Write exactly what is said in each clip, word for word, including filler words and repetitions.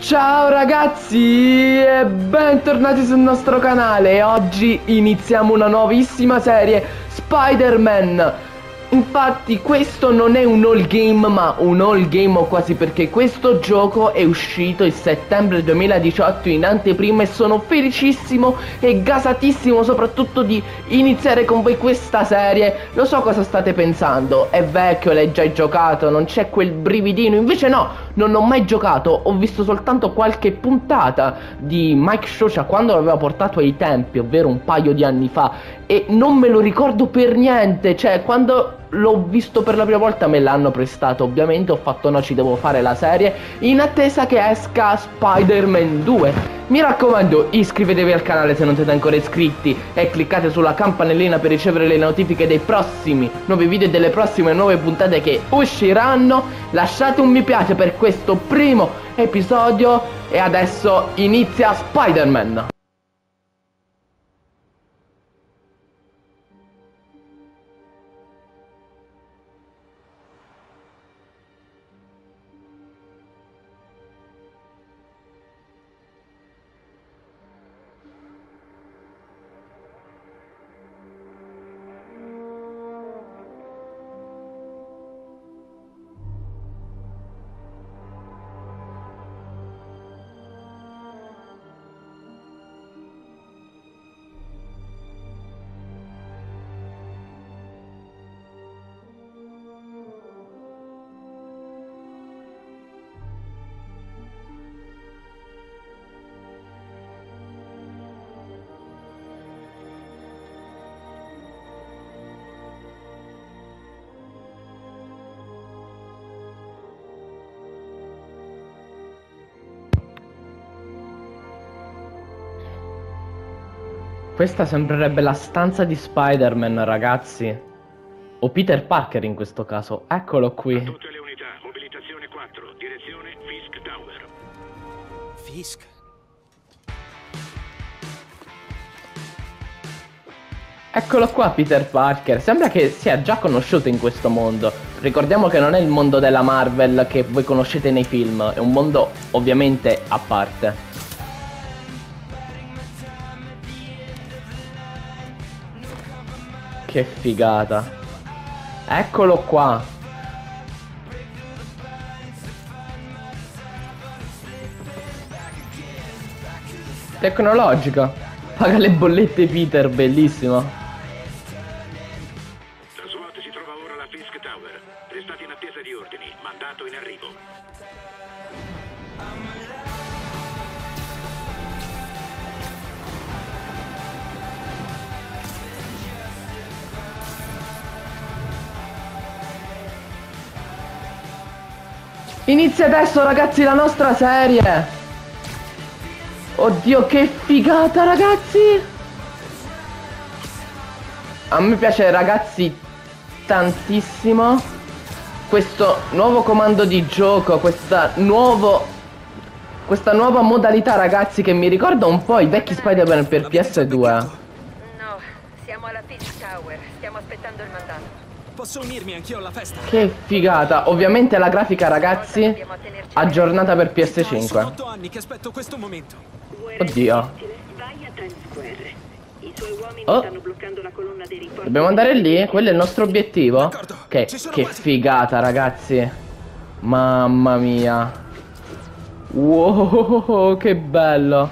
Ciao ragazzi e bentornati sul nostro canale. Oggi iniziamo una nuovissima serie Spider-Man. Infatti questo non è un all game ma un all game o quasi, perché questo gioco è uscito il settembre duemiladiciotto in anteprima e sono felicissimo e gasatissimo soprattutto di iniziare con voi questa serie. Lo so cosa state pensando, è vecchio, l'hai già giocato, non c'è quel brividino. Invece no, non ho mai giocato, ho visto soltanto qualche puntata di Mike Shocia quando l'aveva portato ai tempi, ovvero un paio di anni fa, e non me lo ricordo per niente. Cioè, quando l'ho visto per la prima volta me l'hanno prestato, ovviamente ho fatto no, ci devo fare la serie in attesa che esca Spider-Man due. Mi raccomando, iscrivetevi al canale se non siete ancora iscritti e cliccate sulla campanellina per ricevere le notifiche dei prossimi nuovi video e delle prossime nuove puntate che usciranno. Lasciate un mi piace per questo primo episodio e adesso inizia Spider-Man. Questa sembrerebbe la stanza di Spider-Man, ragazzi. O Peter Parker in questo caso. Eccolo qui. A tutte le unità, mobilitazione quattro, direzione Fisk Tower. Fisk? Eccolo qua Peter Parker. Sembra che sia già conosciuto in questo mondo. Ricordiamo che non è il mondo della Marvel che voi conoscete nei film. È un mondo ovviamente a parte. Che figata. Eccolo qua. Tecnologica. Paga le bollette Peter, bellissimo. La SWAT si trova ora alla Fisk Tower. Restate in attesa di ordini. Mandato in arrivo. Inizia adesso ragazzi la nostra serie. Oddio che figata ragazzi. A me piace ragazzi tantissimo questo nuovo comando di gioco, questa nuovo Questa nuova modalità ragazzi, che mi ricorda un po' i vecchi Spider-Man per P S due. No, siamo alla Fisk Tower, stiamo aspettando il mandato. Posso unirmi anch'io alla festa? Che figata. Ovviamente la grafica ragazzi aggiornata per P S cinque. Sono otto anni che aspetto questo momento. Oddio. Vai a Times Square. I suoi uomini Oh, stanno bloccando la colonna dei riporti. dobbiamo andare lì? Quello è il nostro obiettivo? D'accordo, Che, ci sono che quasi. figata ragazzi. Mamma mia. Wow, che bello.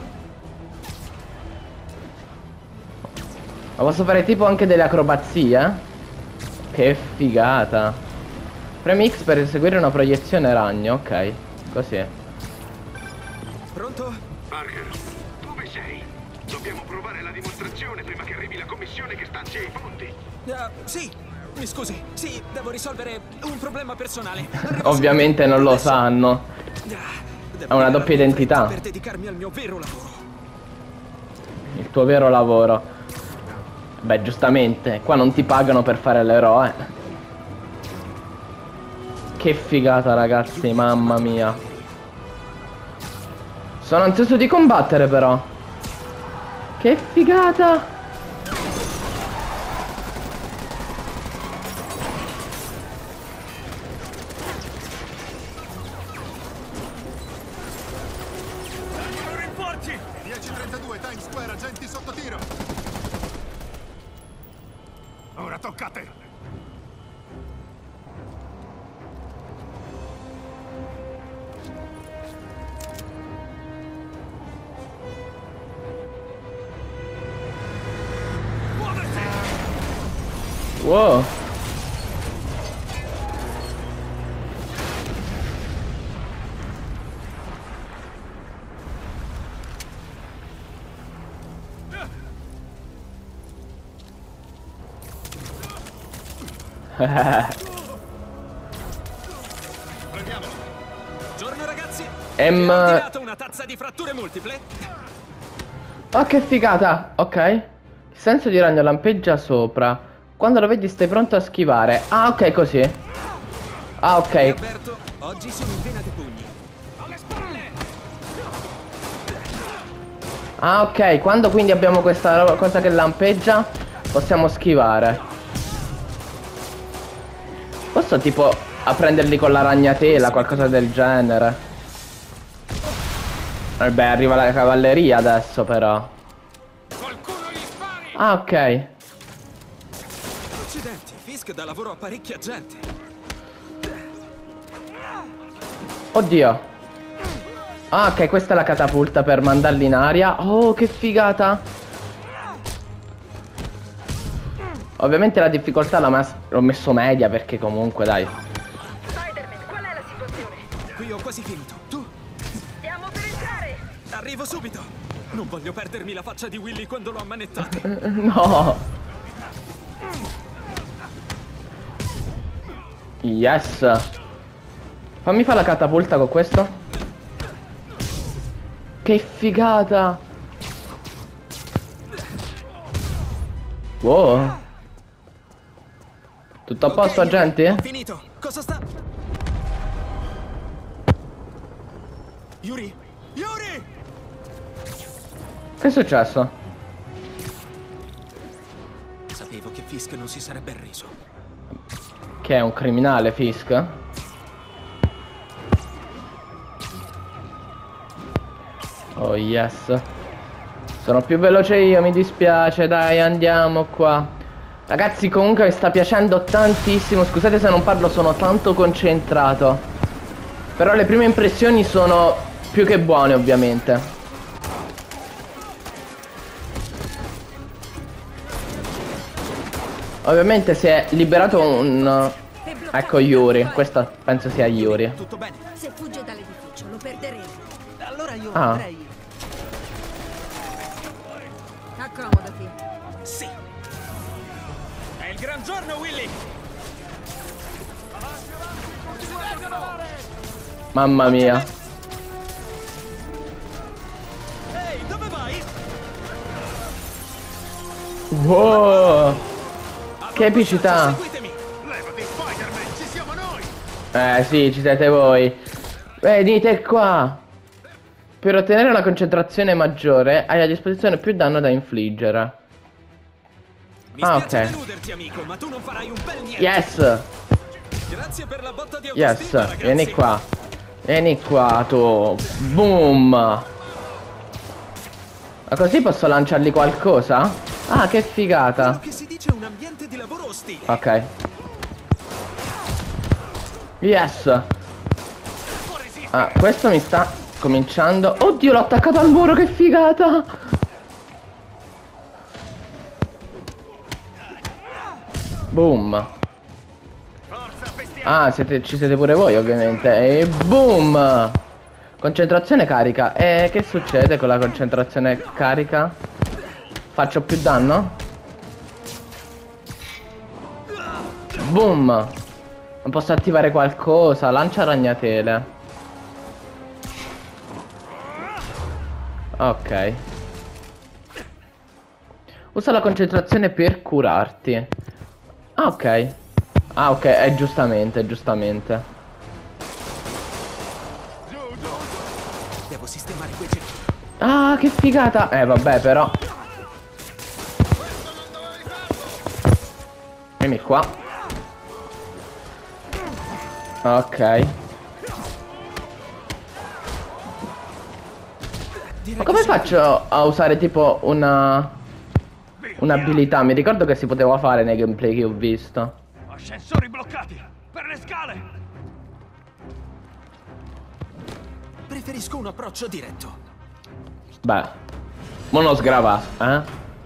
Ma posso fare tipo anche delle acrobazie? Che figata. Premi X per eseguire una proiezione ragno. Ok, così. Pronto? Parker, dove sei? Dobbiamo provare la dimostrazione prima che arrivi la commissione che stanzia i fondi. Uh, sì, mi scusi. Sì, devo risolvere un problema personale. Ovviamente non lo sanno. Ha una doppia identità. Per dedicarmi al mio vero lavoro. Il tuo vero lavoro. Beh, giustamente, qua non ti pagano per fare l'eroe. Che figata ragazzi, mamma mia. Sono ansioso di combattere però. Che figata. trentadue Times Square, agenti sotto tiro. Ora tocca a te. Wow. Buongiorno ragazzi. Em... Ho ordinato una tazza di fratture multiple. Oh, che figata. Ok. Il senso di ragno lampeggia sopra. Quando lo vedi stai pronto a schivare. Ah, ok, così. Ah, ok. Alberto, oggi sono in vena dei pugni. Alle spalle. Ah, ok. Quando quindi abbiamo questa ro- cosa che lampeggia, possiamo schivare. Posso tipo a prenderli con la ragnatela, qualcosa del genere. Vabbè, arriva la cavalleria adesso però. Qualcuno gli spari! Ah, ok. Accidenti, Fisk dà lavoro a parecchia gente. Oddio. Ah, ok, questa è la catapulta per mandarli in aria. Oh, che figata. Ovviamente la difficoltà l'ho mas- l'ho messo media perché comunque, dai. Spider-Man, qual è la situazione? Qui ho quasi finito. Tu? Stiamo per entrare! Arrivo subito. Non voglio perdermi la faccia di Willy quando l'ho ammanettato. No. Yes. Fammi fare la catapulta con questo. Che figata. Wow. Tutto a posto, Ok, agenti? Ho finito. Cosa sta? Yuri! Yuri! Che è successo? Sapevo che Fisk non si sarebbe arreso. Che è un criminale, Fisk? Oh yes. Sono più veloce io, mi dispiace. Dai, andiamo qua. Ragazzi, comunque mi sta piacendo tantissimo. Scusate se non parlo, sono tanto concentrato. Però le prime impressioni sono più che buone, ovviamente. Ovviamente si è liberato un... Ecco Yuri, questo penso sia Yuri. Tutto bene? Se fugge dall'edificio lo perderemo. Allora io Ah. andrei. Accomodati. Sì. È il gran giorno, Willy! Mamma mia. Ehi, dove vai? Wow. Che epicità. Seguitemi! Levati, Spider-Man, ci siamo noi! Eh sì, ci siete voi. Venite qua. Per ottenere una concentrazione maggiore hai a disposizione più danno da infliggere. Mi Ah, spiace ok. deluderti, amico, ma tu non farai un bel niente. Yes. Grazie per la botta di autostima, Yes. ragazzi. Vieni qua. Vieni qua tu. Boom. Ma così posso lanciargli qualcosa? Ah, che Quello figata. che si dice un ambiente di lavoro ostile. Ok. Yes. Ah, questo mi sta cominciando. Oddio, l'ho attaccato al muro, che figata. Boom. Ah, siete, ci siete pure voi, ovviamente. E boom. Concentrazione carica. E che succede con la concentrazione carica? Faccio più danno? Boom. Non posso attivare qualcosa. Lancia ragnatele. Ok. Usa la concentrazione per curarti. Ah, ok. Ah, ok, è giustamente, giustamente. Devo sistemare quei cerchi. Ah, che figata. Eh, vabbè, però. Vieni qua. Ok. Ma come faccio a usare tipo una un'abilità? Mi ricordo che si poteva fare nei gameplay che ho visto. Ascensori bloccati! Per le scale! Preferisco un approccio diretto. Beh, mo non sgrava, eh?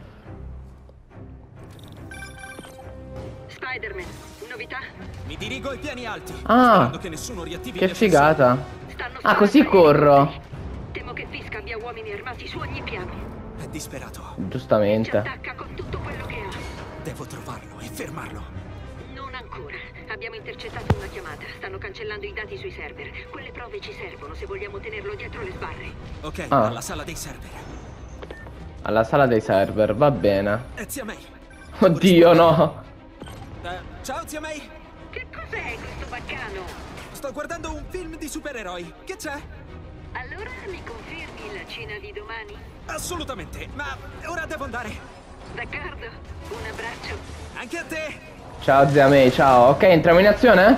Spider-Man, novità? Mi dirigo ai piani alti. Ah, sperando che nessuno riattivi che gli ascensori. figata. Stanno Ah, così sparando corro. elicotteri. Temo che Fisk abbia uomini armati su ogni piano. È disperato. Ci Giustamente. attacca con tutto quello che ha. Devo trovarlo e fermarlo. Non ancora. Abbiamo intercettato una chiamata. Stanno cancellando i dati sui server. Quelle prove ci servono se vogliamo tenerlo dietro le sbarre. Ok, Ah. alla sala dei server. Alla sala dei server, va bene. È zia May. Oddio, no. Eh, ciao zia May. Che cos'è questo baccano? Sto guardando un film di supereroi. Che c'è? Allora mi confermi la cena di domani? Assolutamente, ma ora devo andare. D'accordo. Un abbraccio. Anche a te. Ciao zia May, ciao. Ok, entriamo in azione?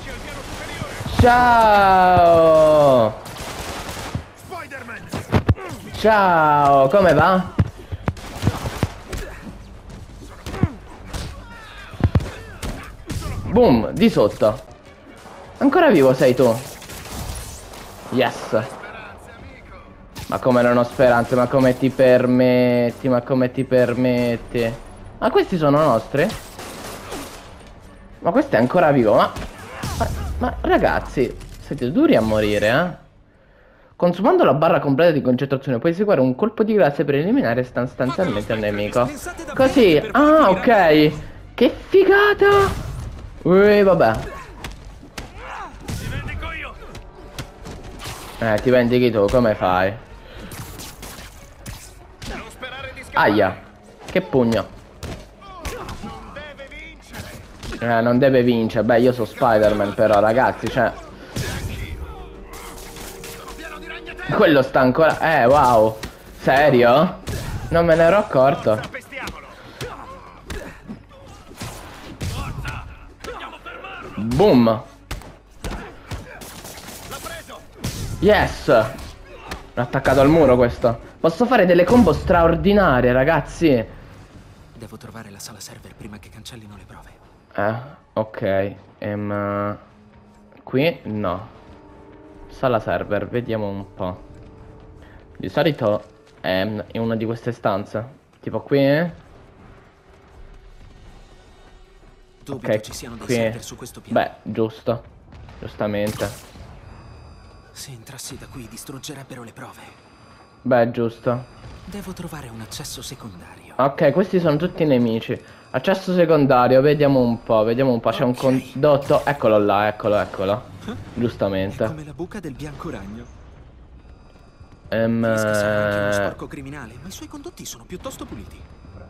Ciao. Spider-Man! Ciao, come va? Boom, di sotto. Ancora vivo sei tu? Yes. Ma come non ho speranze, ma come ti permetti, ma come ti permetti? Ma questi sono nostri? Ma questo è ancora vivo, ma... Ma, ma ragazzi, siete duri a morire, eh? Consumando la barra completa di concentrazione puoi eseguire un colpo di grazia per eliminare sostanzialmente il nemico. Così, ah ok. Che figata. Ui, vabbè. Ti vendico io! Eh, ti vendichi tu, come fai? Non sperare di scappare! Aia. Che pugno. Non deve vincere! Eh, non deve vincere. Beh, io sono Spider-Man però, ragazzi, cioè... Quello sta ancora... Eh, wow. Serio? Non me ne ero accorto. Pestiamolo! Boom. L'ha preso! Yes. L'ho attaccato al muro questo. Posso fare delle combo straordinarie, ragazzi. Devo trovare la sala server prima che cancellino le prove. Eh, ok. Ehm, qui no. Sala server, vediamo un po'. Di solito è in una di queste stanze. Tipo qui, eh? Dubito Ok, ci siano dei qui. server su questo piano. Beh, giusto. Giustamente. Se entrassi da qui distruggerebbero le prove. Beh, giusto. Devo trovare un accesso secondario. Ok, questi sono tutti nemici. Accesso secondario, vediamo un po', vediamo un po'. C'è un Ok. condotto. Eccolo là, eccolo, eccolo. Giustamente. Come la buca del bianco ragno. Ehm, Fisk sarà anche uno eh, sporco criminale, ma i suoi condotti sono piuttosto puliti.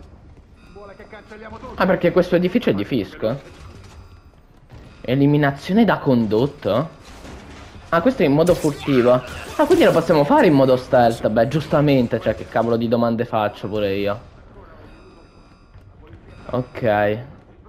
Ah, perché questo edificio è di Fisk? Eliminazione da condotto? Ah, questo è in modo furtivo. Ah, quindi lo possiamo fare in modo stealth. Beh, giustamente, cioè, che cavolo di domande faccio pure io. Ok.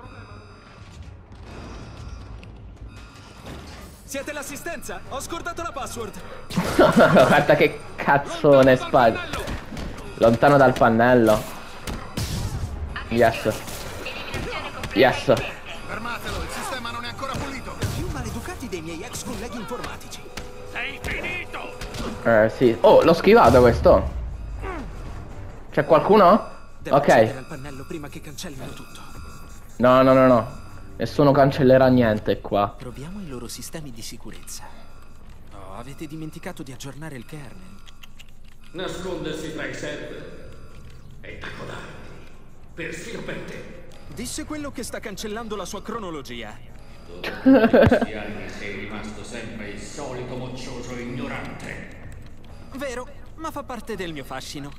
Siete l'assistenza? Ho scordato la password. Guarda che cazzone Spider. Lontano dal pannello. Yes. Yes. Fermatelo, il sistema non è ancora pulito! Più maleducati dei miei ex colleghi informatici. Sei finito! Eh, sì. Oh, l'ho schivato questo. C'è qualcuno? Devo Ok. accedere al pannello prima che cancellino tutto. No, no, no, no. Nessuno cancellerà niente qua. Proviamo i loro sistemi di sicurezza. Oh, avete dimenticato di aggiornare il kernel. Nascondersi tra i server è da codardi, persino per te. Disse quello che sta cancellando la sua cronologia. Dopo questi anni sei rimasto sempre il solito moccioso e ignorante. Vero, ma fa parte del mio fascino.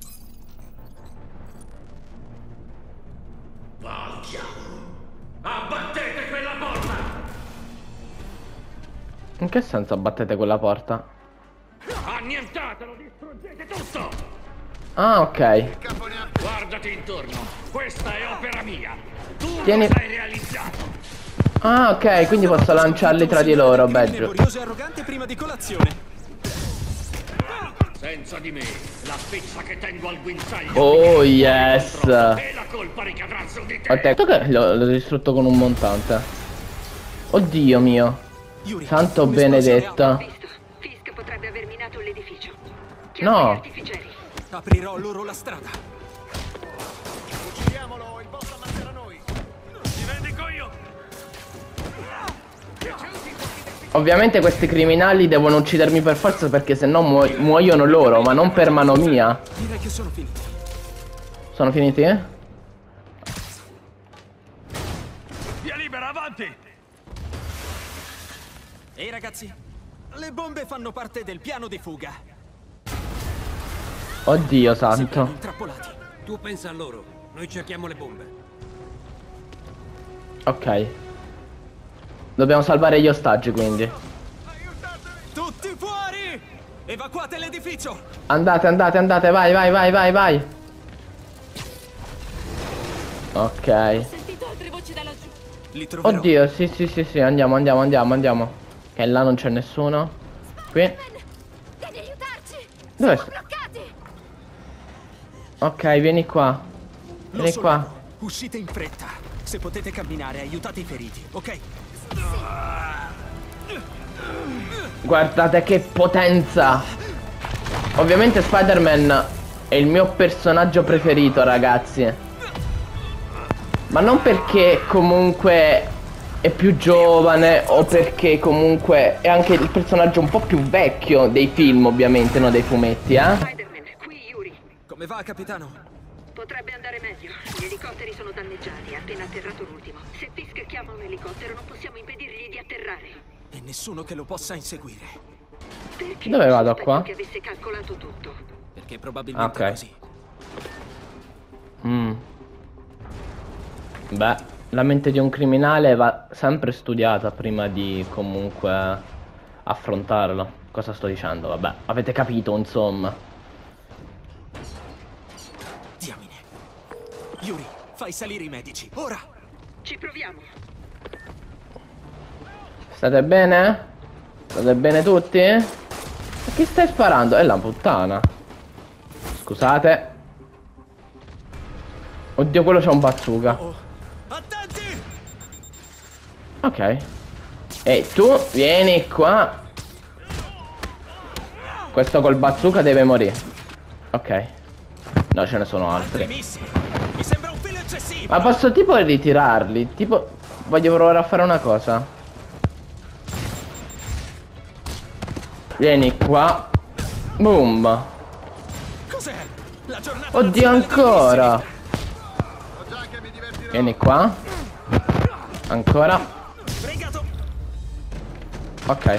Va al diavolo! Abbattete quella porta! In che senso abbattete quella porta? Annientatelo, distruggete tutto! Ah, ok. Guardati intorno, questa è opera mia. Tu Tieni- lo sai realizzato. Ah, ok, quindi posso lanciarli tra di loro. Beh, giu- Laborioso e arrogante prima di colazione. Senza di me, la spezza che tengo al guinzaglio. Oh yes. E la colpa ricadrà su di te. Aspetta, che l'ho distrutto con un montante. Oddio mio. Yuri, Santo un'esplosione benedetto. Ho visto. Fisk potrebbe aver minato l'edificio. Chiama No. gli artificieri. Aprirò loro la strada. Uccidiamolo, il boss ammazzerà noi. Ci vendico io. Ovviamente questi criminali devono uccidermi per forza perché sennò muo muoiono loro, ma non per mano mia. Direi che sono finiti. Sono finiti, eh? Via libera, avanti. Ehi ragazzi, le bombe fanno parte del piano di fuga. Oddio Siamo santo. intrappolati. Tu pensa a loro, noi cerchiamo le bombe. Ok. Dobbiamo salvare gli ostaggi quindi. Tutti fuori! Evacuate l'edificio! Andate, andate, andate, vai, vai, vai, vai, vai. Ok. Sentito altre voci da laggiù. Li troverò. Oddio, sì, sì, sì, sì, andiamo, andiamo, andiamo, andiamo. Che là non c'è nessuno. Qui. Devi aiutarci. Dove sta? Bloccati. Ok, vieni qua. Lo Vieni qua. sollevo. Uscite in fretta. Se potete camminare, aiutate i feriti, ok? Guardate che potenza. Ovviamente Spider-Man è il mio personaggio preferito, ragazzi. Ma non perché comunque è più giovane o perché comunque è anche il personaggio un po' più vecchio dei film, ovviamente, non dei fumetti, eh? Spider-Man, qui Yuri. Come va, capitano? Potrebbe andare meglio. Gli elicotteri sono danneggiati, è appena atterrato l'ultimo. Se Fisk chiama un elicottero non possiamo impedirgli di atterrare. E nessuno che lo possa inseguire. Perché? Dove vado Sospetto qua? che avesse calcolato tutto. Perché probabilmente Ok. è così. Mm. Beh, la mente di un criminale va sempre studiata prima di comunque affrontarlo. Cosa sto dicendo? Vabbè, avete capito, insomma. Diamine. Yuri, fai salire i medici, ora! Ci proviamo. State bene? State bene tutti? A chi stai sparando? È la puttana. Scusate. Oddio, quello c'ha un bazooka. Oh, attenti! Ok. E tu vieni qua. Questo col bazooka deve morire. Ok. No, ce ne sono altri. Missili! Mi sembra un filo eccessivo! Ma posso tipo ritirarli? Tipo, voglio provare a fare una cosa. Vieni qua. Boom. Cos'è? La giornata Oddio, nazionale dei ancora. missili! Vieni qua. Ancora. Fregato! Ok.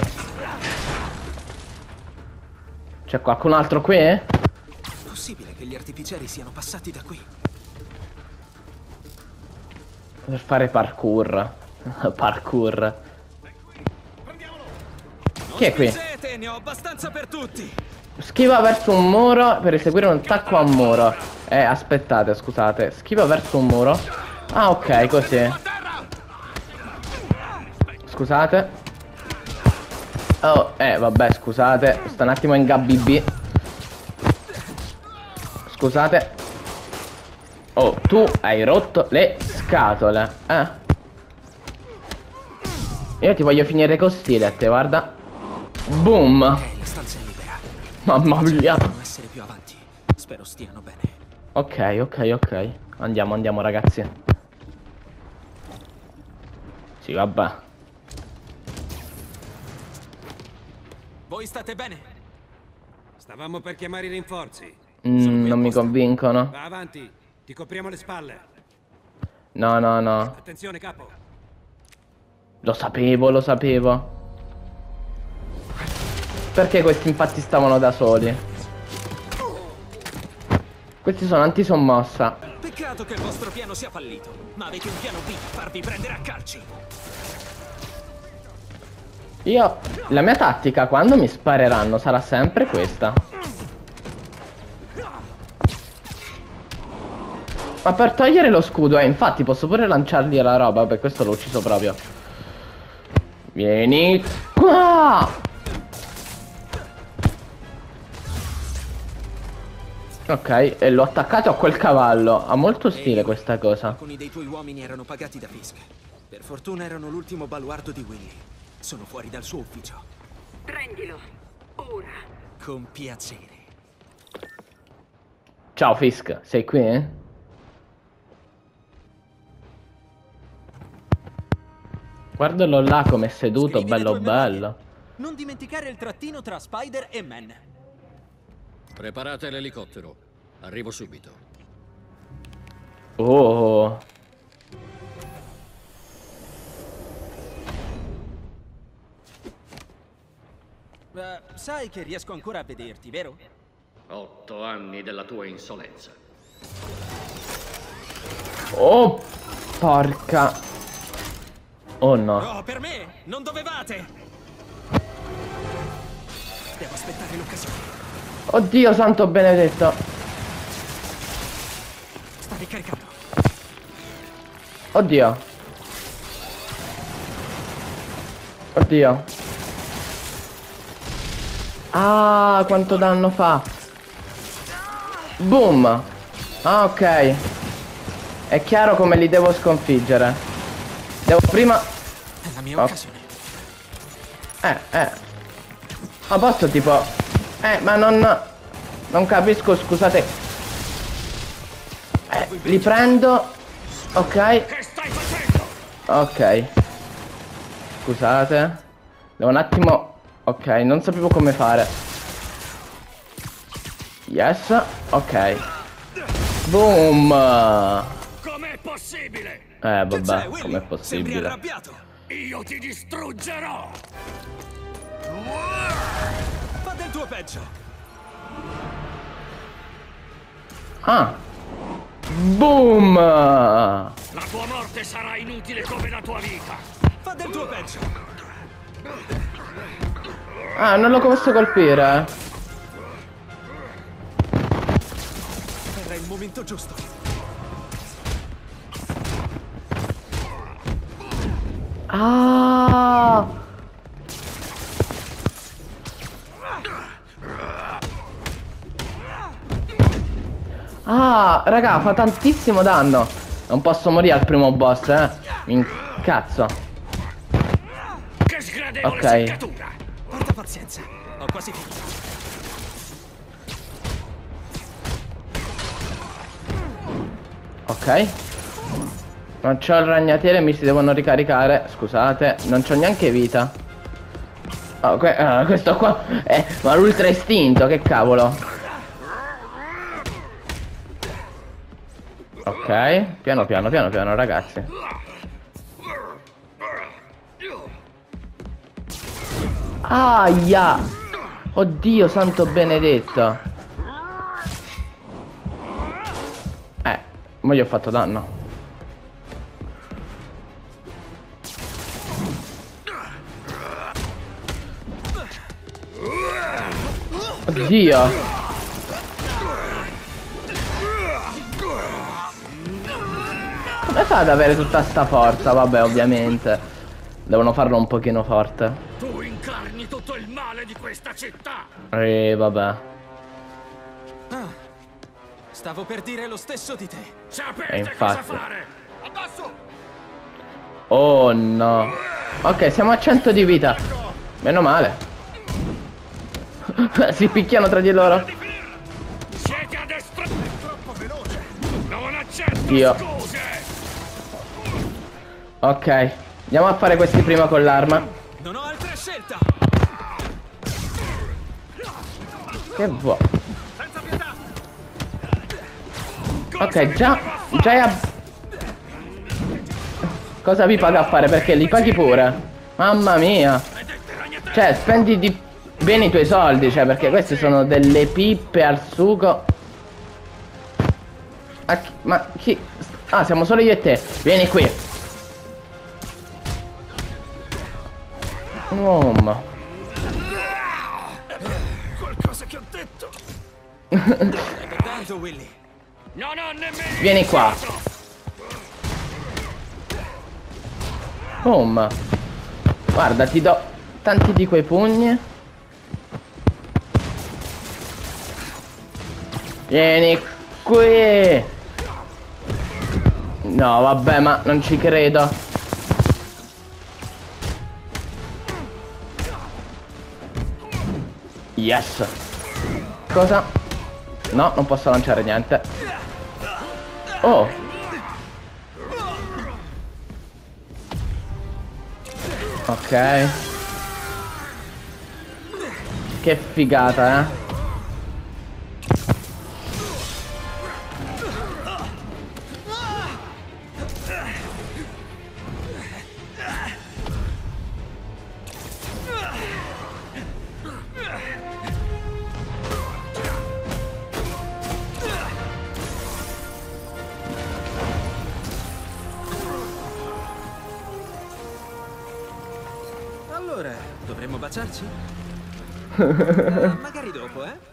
C'è qualcun altro qui? È possibile che gli artificieri siano passati da qui? Per fare parkour. Parkour. Chi è qui? Spingete, ne ho abbastanza per tutti! Schiva verso un muro per eseguire un attacco a un muro. Eh, aspettate, scusate. Schiva verso un muro. Ah, ok, così. Scusate. Oh, eh, vabbè, scusate. Sto un attimo in Gabby B. Scusate. Oh, tu hai rotto le scatole. Eh. Io ti voglio finire con stile a te, guarda. Boom. Ok, la stanza è libera. Mamma mia. Devono essere più avanti. Spero stiano bene. Ok, ok, ok. Andiamo, andiamo, ragazzi. Sì, vabbè. Voi state bene? Stavamo per chiamare i rinforzi. Mm, non mi convincono. Va avanti, ti copriamo le spalle. No, no, no. Attenzione, capo. Lo sapevo, lo sapevo. Perché questi infatti stavano da soli? Questi sono antisommossa. Peccato che il vostro piano sia fallito. Ma avete un piano B, farvi prendere a calci. Io... La mia tattica quando mi spareranno sarà sempre questa. Ma per togliere lo scudo, eh, infatti posso pure lanciargli la roba. Per questo l'ho ucciso proprio. Vieni qua. Ok, e l'ho attaccato a quel cavallo. Ha molto stile Ehi, questa cosa. Alcuni dei tuoi uomini erano pagati da Fisk. Per fortuna erano l'ultimo baluardo di Willy. Sono fuori dal suo ufficio. Prendilo. Ora. Con piacere. Ciao Fisk, sei qui? Eh? Guardalo là come è seduto, Scrivi le bello tue memorie. bello. Non dimenticare il trattino tra Spider e Man. Preparate l'elicottero. Arrivo subito. Oh. Eh, sai che riesco ancora a vederti, vero? Otto anni della tua insolenza. Oh, porca. Oh no. No, per me! Non dovevate! Devo aspettare l'occasione. Oddio santo benedetto. Sta ricaricando. Oddio. Oddio. Ah, quanto danno fa. Boom. Ah, ok. È chiaro come li devo sconfiggere. Devo prima... È la mia Oh. occasione. Eh, eh. Ma posso tipo... Eh, ma non... Non capisco, scusate. Eh, li prendo. Ok. Che stai facendo? Ok. Scusate. Devo un attimo... Ok, non sapevo come fare. Yes. Ok. Boom. Com'è possibile? Eh, Che c'è, vabbè, Willy? com'è Sembri possibile? arrabbiato. Io ti distruggerò! Fa del tuo peggio. Ah. Boom. La tua morte sarà inutile come la tua vita! Fa del tuo peggio. Ah, non lo posso colpire. Era il momento giusto. Ah. Ah, raga, fa tantissimo danno. Non posso morire al primo boss, eh. Mi incazzo. Che sgradevole Ok. seccatura! Porta pazienza. Ho quasi finito. Ok. Non c'ho il ragnatele, mi si devono ricaricare. Scusate, non c'ho neanche vita. Oh, que ah, questo qua è... Ma l'ultra istinto, che cavolo. Ok, piano piano, piano piano, ragazzi. Aia! Oddio santo benedetto. Eh, ma gli ho fatto danno. Oddio. Come fa ad avere tutta sta forza? Vabbè, ovviamente devono farlo un pochino forte. Tu incarni tutto il male di questa città! Eh, vabbè. Ah, stavo per dire lo stesso di te. Sapete E infatti. cosa fare! Addosso! Oh no. Ok, siamo a cento di vita. Meno male. Si picchiano tra di loro. Siete a destra! È troppo veloce! Non accetto Dio. scuse! Ok, andiamo a fare questi prima con l'arma. Non ho altra scelta. Che vuoi? Senza pietà! Ok, già, già è a... Cosa vi paga a fare? Perché li paghi pure? Mamma mia. Cioè, spendi di... bene i tuoi soldi, cioè, perché queste sono delle pippe al sugo. Ma chi... Ma chi... Ah, siamo solo io e te. Vieni qui. Um. Qualcosa che ho detto! È per tanto, Willy. Non ho nemmeno Vieni qua. iniziato. Boom. Guarda, ti do tanti di quei pugni. Vieni qui. No, vabbè, ma non ci credo. Yes. Cosa? No, non posso lanciare niente. Oh. Ok. Che figata, eh. Allora, dovremmo baciarci? Eh, magari dopo, eh?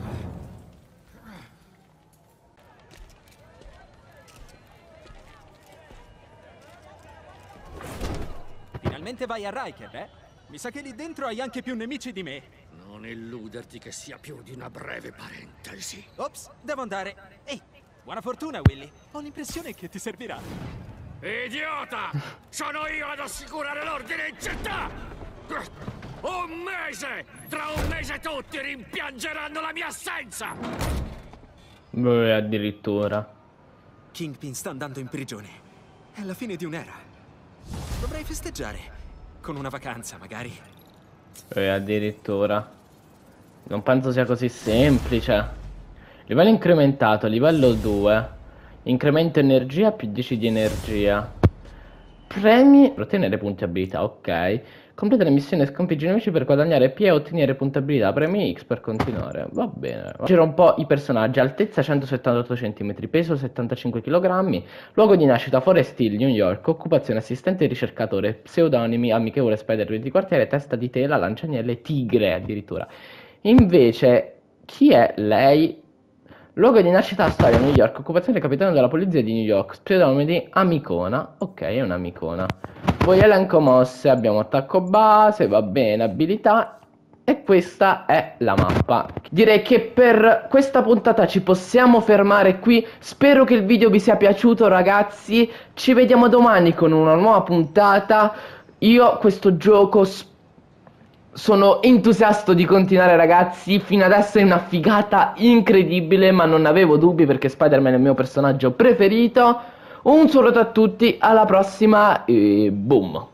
Finalmente vai a Riker, eh? Mi sa che lì dentro hai anche più nemici di me. Non illuderti che sia più di una breve parentesi. Ops, devo andare. Ehi, buona fortuna, Willy. Ho l'impressione che ti servirà. Idiota! Sono io ad assicurare l'ordine in città! Un mese! Tra un mese tutti rimpiangeranno la mia assenza! Beh, addirittura. Kingpin sta andando in prigione. È la fine di un'era. Dovrei festeggiare. Con una vacanza, magari. E addirittura. Non penso sia così semplice. Livello incrementato, livello due. Incremento energia più dieci di energia. Premi per ottenere punti abilità, ok. Completa le missioni e sconfiggi i nemici per guadagnare P e ottenere punti abilità. Premi X per continuare. Va bene. Giro un po' i personaggi. Altezza centosettantotto centimetri, peso settantacinque chilogrammi. Luogo di nascita Forest Hill, New York. Occupazione assistente ricercatore. Pseudonimi amichevole Spider di quartiere. Testa di tela, lanciagnelle, tigre addirittura. Invece, chi è lei? Luogo di nascita storia New York. Occupazione capitano della polizia di New York. Pseudonimo di Amicona. Ok, è un'amicona. Poi elenco mosse, abbiamo attacco base, va bene, abilità. E questa è la mappa. Direi che per questa puntata ci possiamo fermare qui. Spero che il video vi sia piaciuto, ragazzi. Ci vediamo domani con una nuova puntata. Io questo gioco sono entusiasta di continuare, ragazzi. Fino adesso è una figata incredibile, ma non avevo dubbi perché Spider-Man è il mio personaggio preferito. Un saluto a tutti, alla prossima e boom.